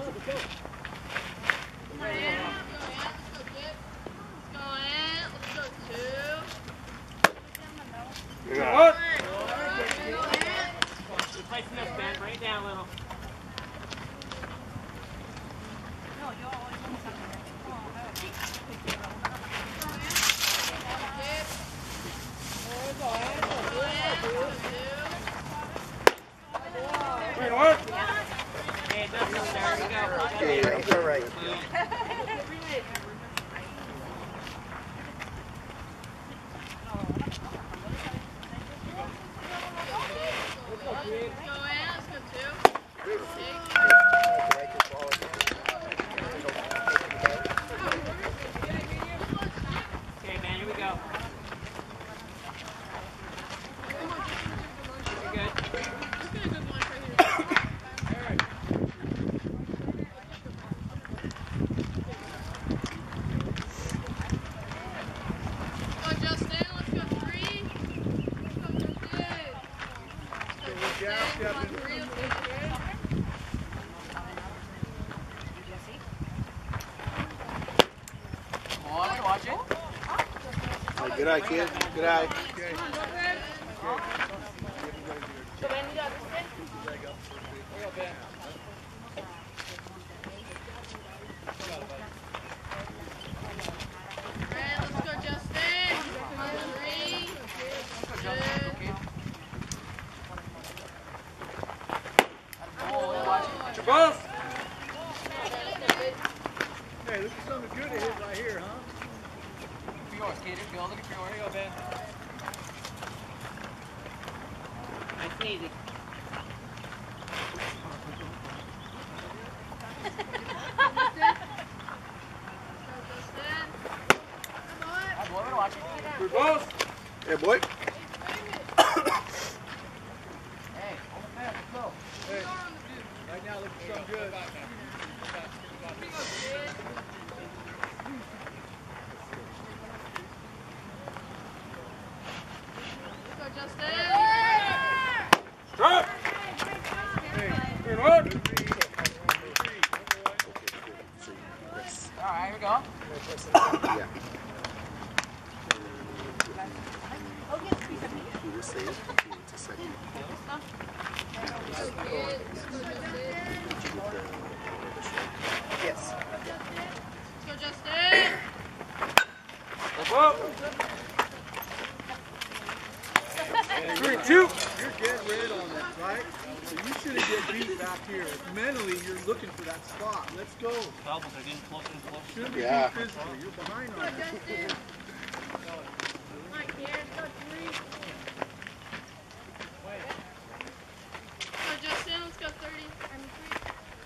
Bring it down a little. Okay, that's all right. Good eye, kid. Good eye. Hey, this is something good to hit right here, huh? Yours, kid. Go. Look at yours. Here you go, Ben. Nice and easy. Good balls. Hey, boy. Hey, let's go. Hey, right now looking something good. Stop! Hey, Good one. All right, here we go. Yeah. You just say it. It's a second. Yes. Go, Justin! Up, up. 3-2. you're dead red on this, right? So you shouldn't get beat back here. Mentally, you're looking for that spot. Let's go. Elbows are getting closer and closer. Shouldn't be Yeah. beat physically. You're behind Go, on this. Justin! Come on, kid. Go, 3. Go, Justin. Let's go, 30. I mean, 3.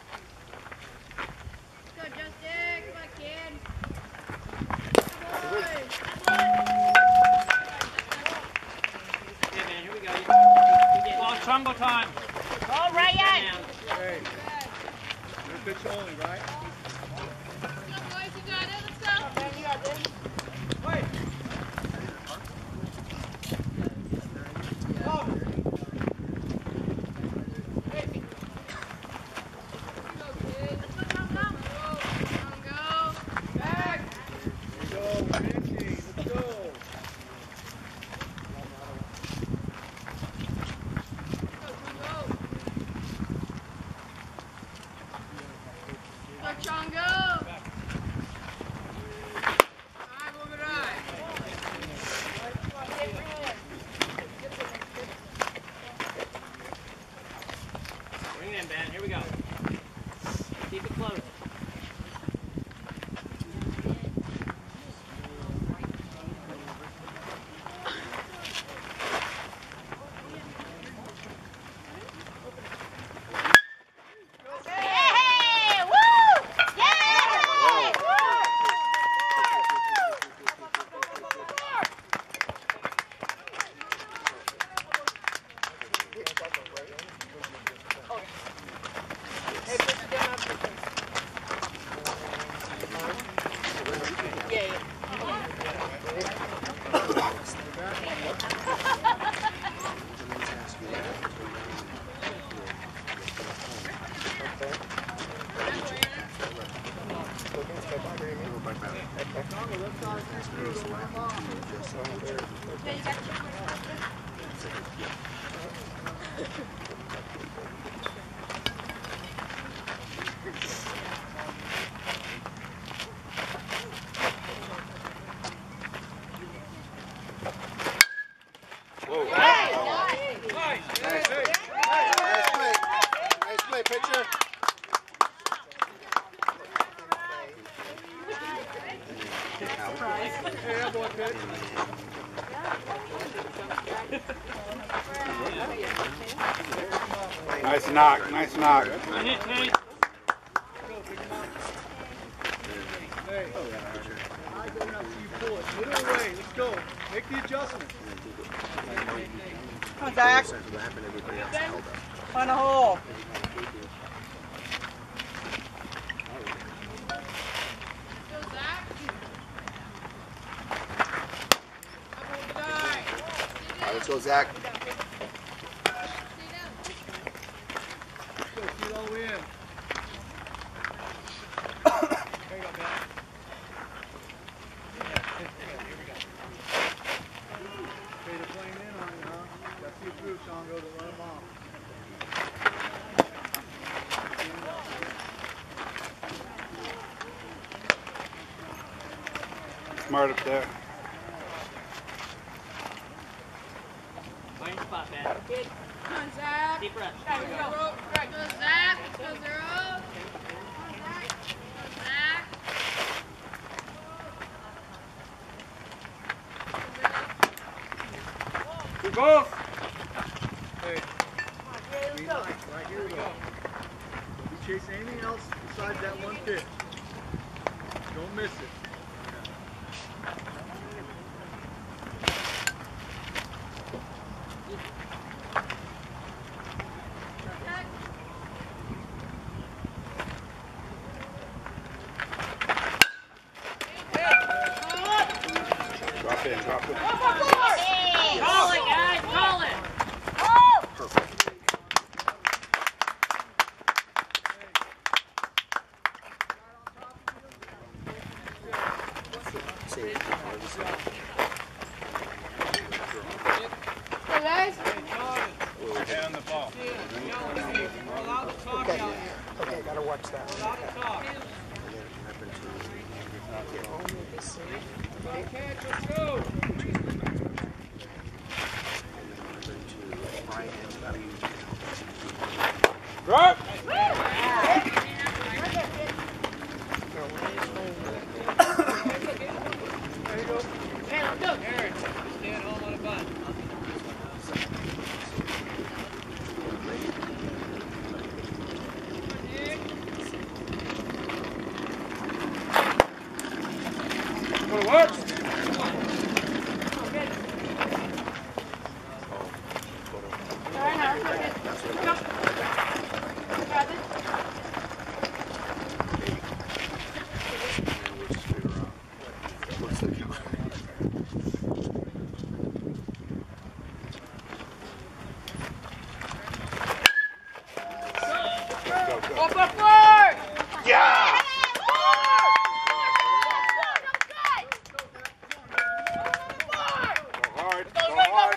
Go, Justin. Come on, kid. Good boy. Yeah, man, here we go. Well, Trumbo time. All right, Hey, you're pitch only, right? Let's go, boys. You got it. Let's go. Bring it in, Ben. Here we go. Keep it close. Hey! Woo! Yeah! Nice play, pitcher. Nice knock, nice knock. Hey, hey. Hey, I go enough so you pull it. Middle away. Let's go. Make the adjustment. Come on, Zach. Find a hole. Go, Zach. All right, let's go, Zach. Go, feet all the way in. There you go, man. Okay, they're playing in on you, huh? Gotta see a group, Sean, go to run them off. Smart up there. Find your spot, man. Come on, Zach. Deep breath. Go, Zach. Go, Zero. Go, Zach. Good goals. Hey. Right here we go. Don't be chasing anything else besides that one pitch. Don't miss it. Drop in, drop in. Call it, guys. Call it. Go, guys. Hand on the ball. Okay, gotta watch that. Drop. Go to work. Yeah! Go hard, go hard.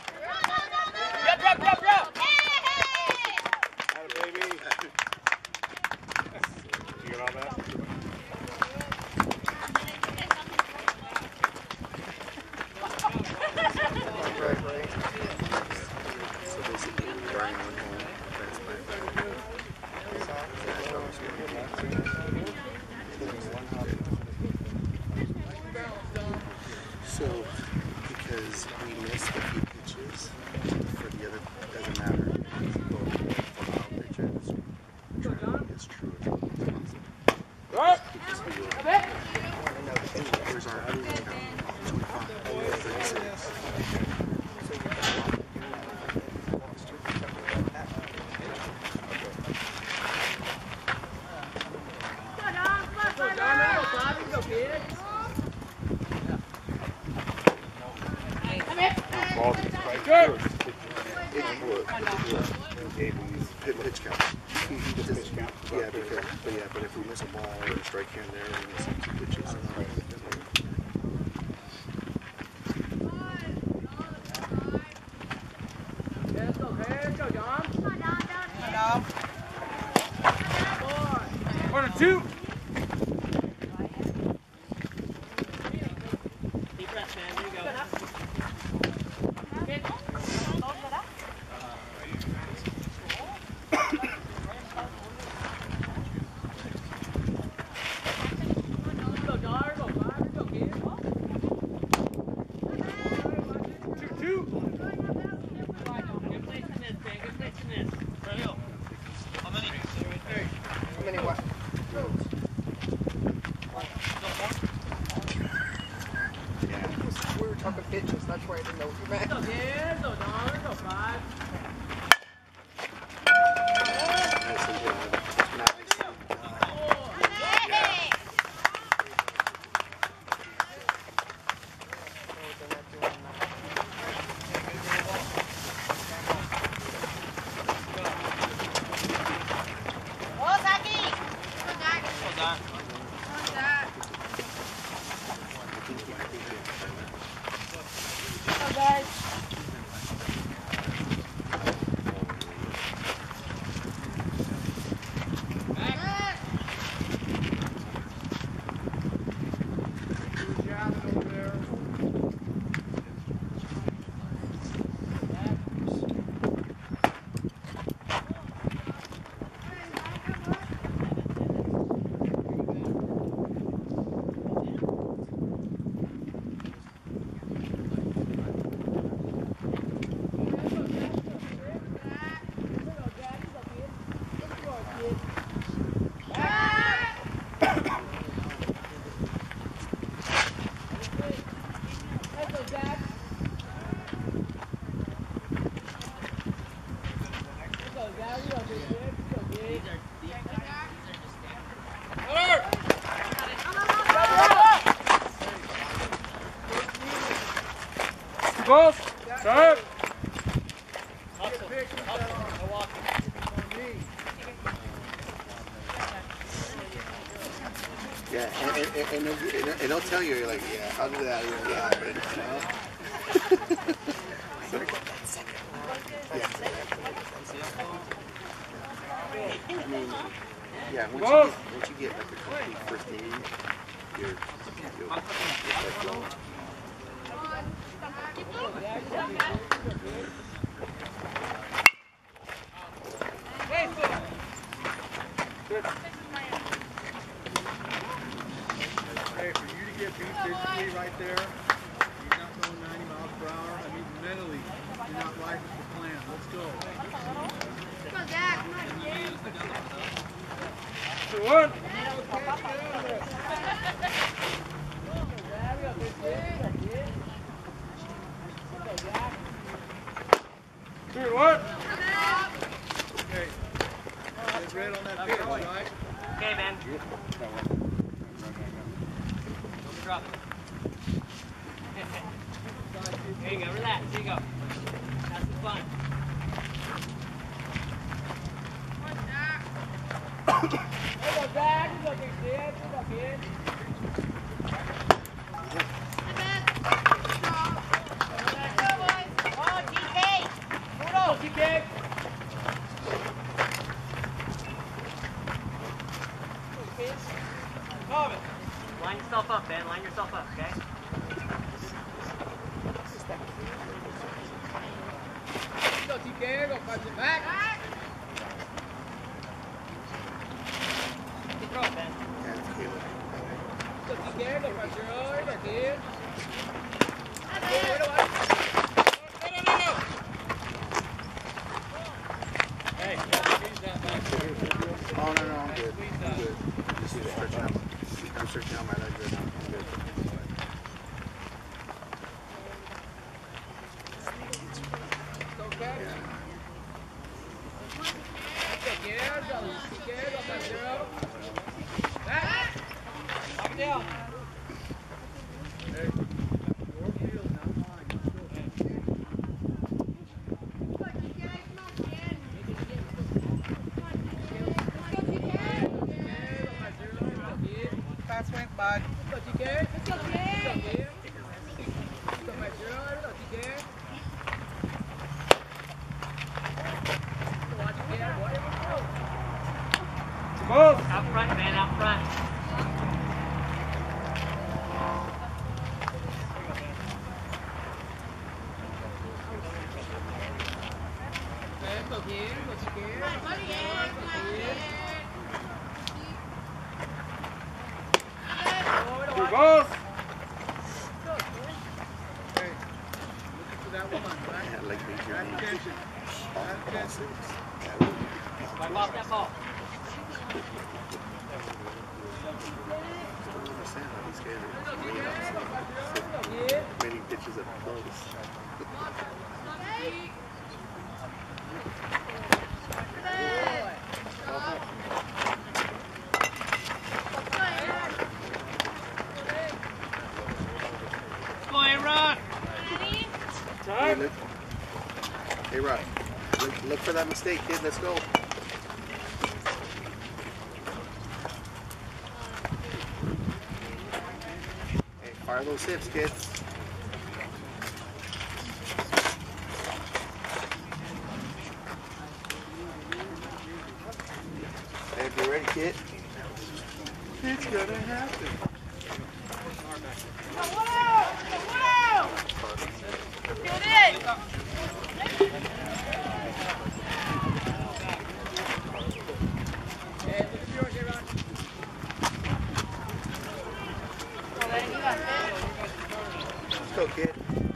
Atta baby. You get all that? So, because we missed a few pitches for the other, doesn't matter. For our pitches, it's true. Drop. Because we were, here's our 25, 36. Ball is right Good. Pitch count. Pitch count. Yeah, because But yeah, but if we miss a ball or a strike here and there, we miss some key pitches. Let's go, John. Come on, John. 1 and 2. Deep breath, man. There you go. Go, John. Go, five. Go, kid. 2-2. Good place in this, man. Good place in this. How many? How many what? Yeah. We were talking pitches. That's why I didn't know what you meant. Go, kid. Go, John. Go, five. Nicely done. Balls. Start. Yeah, and they'll tell you, you're like, yeah, how did that even happen? You know? It's like, yeah. I mean, yeah, once you get like the complete first inning, you're like flowing. Hey, for you to get beat physically right there, you're not going 90 miles per hour. I mean, mentally, you're not right with the plan. Let's go. Come on, Dad. Come on. 2-1. Okay. Get red on that pitch, right? Okay, man. Don't drop it. There you go. Relax. There you go. Have some fun. Go, Jack. Go, kid. Go, kid. TK. Line yourself up, Ben. Line yourself up, okay? Go, TK. Go, punch it back. Keep throwing, Ben. Yeah, it's Caleb. Go, TK. Go, punch it over. Go, kid. Hey, Oh, no, I'm good. I'm good. Just stretching out. I'm stretching out my legs right now. I'm good. Yeah. Knock it down. Hey, your field, not mine. Let's go. bud. Let's go, kid. Balls. Out front, man, out front. Two balls. Hey, looking for that one, right? Yeah, like major Back league attention. Back attention. Wipe off that ball. I don't understand how these guys are laying out many pitches at close. Go ahead, Rod. Hey, look. Hey, Rod. Look for that mistake, kid. Let's go. Hey, fire those hips, kid. Hey, be ready, kid. It's gonna happen. Let's go, kid.